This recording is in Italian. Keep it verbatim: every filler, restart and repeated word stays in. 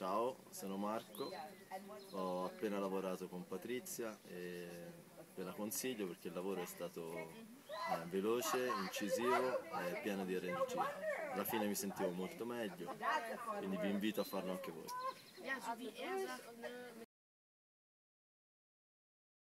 Ciao, sono Marco, ho appena lavorato con Patrizia e ve la consiglio perché il lavoro è stato eh, veloce, incisivo e pieno di energia. Alla fine mi sentivo molto meglio, quindi vi invito a farlo anche voi. Ja, so wie er sagt, ne,